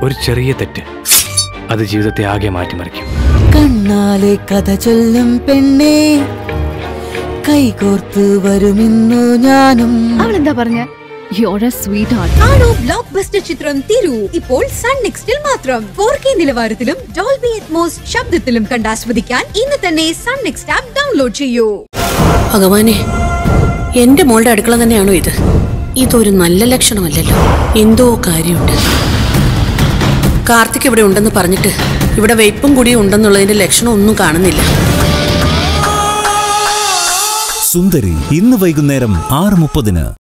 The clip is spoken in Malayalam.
ഒരു ചെറിയ തെറ്റ് അത് ജീവിതത്തെ ആകെ മാറ്റിമറിക്കും. കണ്ണാലെ കഥ ചൊല്ലും പെണ്ണേ, കൈകോർത്ത് വരുമിന്നു ഞാനും. അവളെന്താ പറഞ്ഞ? You're a sweetheart. ആണോ ബ്ലോക്ക് ബസ്റ്റർ ചിത്രം തിരു ഇപ്പോൾ സൺ നെക്സ്റ്റിൽ മാത്രം 4K നിലവാരത്തിലും ഡോൾബി അറ്റ്മോസ് ശബ്ദത്തിലും കണ്ടാസ്വദിക്കാൻ ഇന്ന് തന്നെ സൺ നെക്സ്റ്റ് ആപ്പ് ഡൗൺലോഡ് ചെയ്യൂ. ഭഗവാനെ, എന്റെ മോളുടെ അടുക്കള തന്നെയാണോ ഇത്? ഇതൊരു നല്ല ലക്ഷണമല്ലല്ലോ. എന്തോ കാര്യമുണ്ട്. കാർത്തിക് ഇവിടെ ഉണ്ടെന്ന് പറഞ്ഞിട്ട് ഇവിടെ വെയ്പ്പും കൂടിയും ഉണ്ടെന്നുള്ളതിന്റെ ലക്ഷണം ഒന്നും കാണുന്നില്ല. സുന്ദരി ഇന്ന് വൈകുന്നേരം 6:30.